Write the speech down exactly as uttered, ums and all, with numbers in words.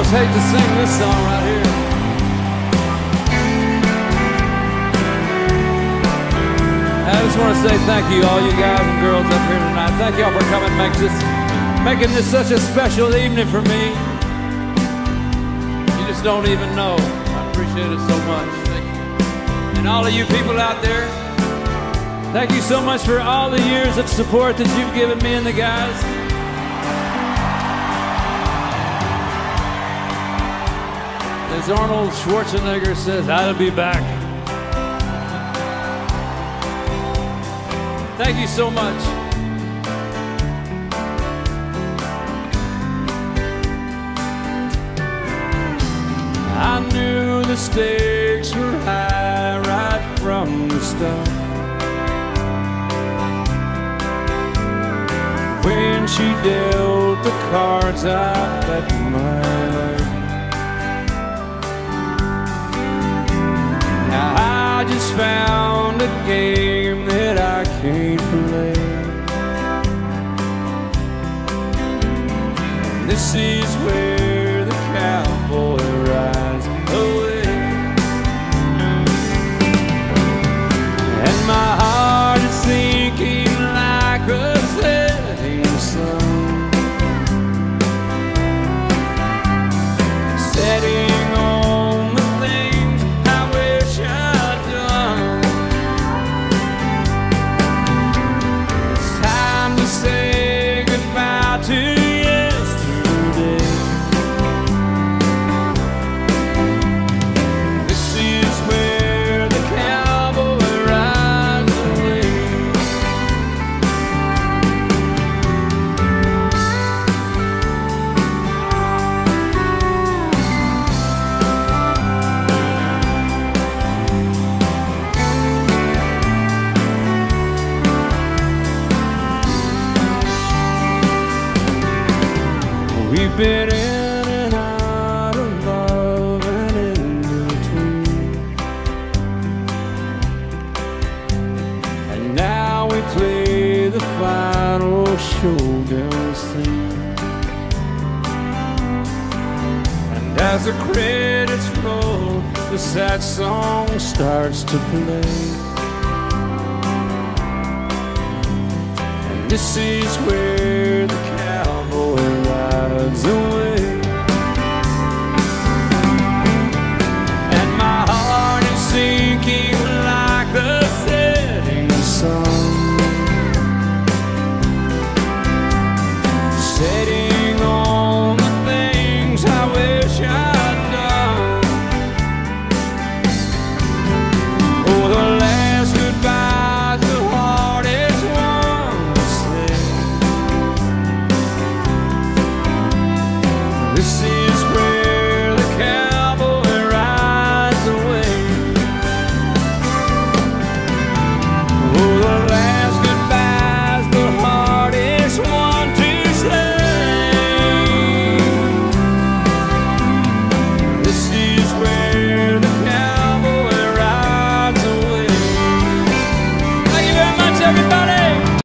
always hate to sing this song right here. I just want to say thank you, all you guys and girls up here tonight. Thank y'all for coming, make this, making this such a special evening for me. You just don't even know. I appreciate it so much. Thank you. And all of you people out there, thank you so much for all the years of support that you've given me and the guys. As Arnold Schwarzenegger says, I'll be back. Thank you so much. I knew the stakes were high right from the start. When she dealt the cards I bet my life. Now I just found a game that I can't play. And this is where the cowboy rides away. And my heart is sinking like a setting sun, setting on the things I wish I'd done. It's time to say goodbye to yesterday. This is where the cowboy rides away. We've been in and out of love and in between, and now we play the final showdown scene. And as the credits roll, the sad song starts to play. And this is where